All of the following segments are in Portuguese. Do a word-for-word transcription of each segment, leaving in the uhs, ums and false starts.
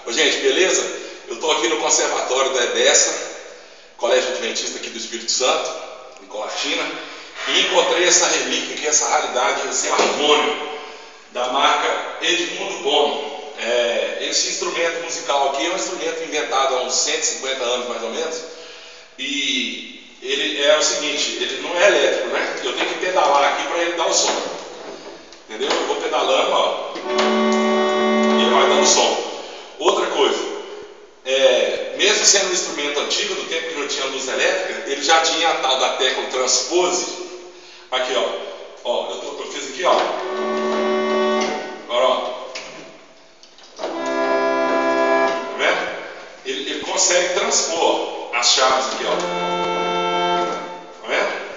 Ô, gente, beleza? Eu estou aqui no Conservatório da EDESA, Colégio Adventista aqui do Espírito Santo, em Colatina, e encontrei essa relíquia aqui, essa raridade, esse harmônio da marca Edmundo Bono. É, esse instrumento musical aqui é um instrumento inventado há uns cento e cinquenta anos mais ou menos, e ele é o seguinte, ele não é elétrico, né? Eu tenho que pedalar aqui para ele dar o som, entendeu? Eu vou pedalando, ó, e ele vai dando som. Outra coisa, é, mesmo sendo um instrumento antigo, do tempo que não tinha luz elétrica, ele já tinha a tal da tecla transpose. Aqui, ó, ó eu, tô, eu fiz aqui, ó. Agora, ó. Tá vendo? Ele, ele consegue transpor as chaves aqui, ó. Tá vendo?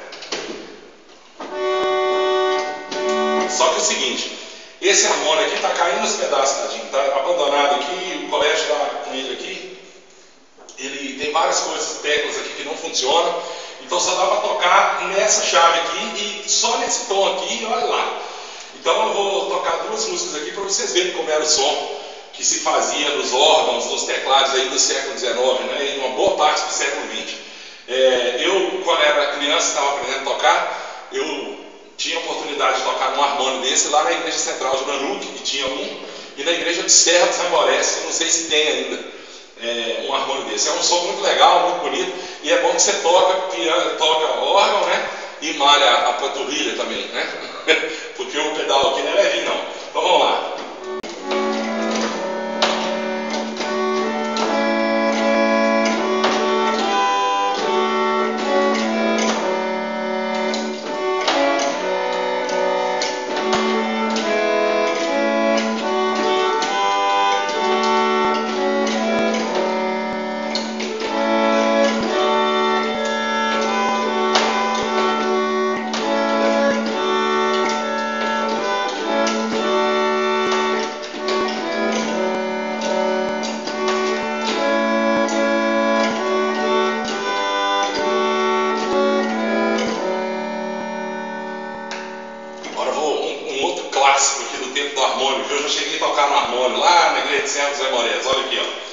Só que é o seguinte, esse harmônio aqui tá caindo os pedaços, tadinho, tá abandonado aqui, o colégio tá com ele aqui. Ele tem várias coisas, teclas aqui que não funcionam, então só dá para tocar nessa chave aqui e só nesse tom aqui, olha lá. Então eu vou tocar duas músicas aqui para vocês verem como era o som que se fazia nos órgãos, nos teclados aí do século dezenove, né, e uma boa parte do século vinte. É, eu, quando era criança, estava aprendendo a tocar, eu tinha a oportunidade de tocar num harmônio desse lá na Igreja Central de Nanuque, que tinha um, e na Igreja de Serra dos Amorés, que não sei se tem ainda. É, um harmônio desse. É um som muito legal, muito bonito, e é bom que você toca, piano, toca órgão, né? E malha a panturrilha também, né? Porque o pedal aqui não é levinho, não. Então vamos lá. Clássico aqui do tempo do harmônio, que eu já cheguei a tocar no harmônio lá na Igreja de Serra dos Amorés. Olha aqui, ó.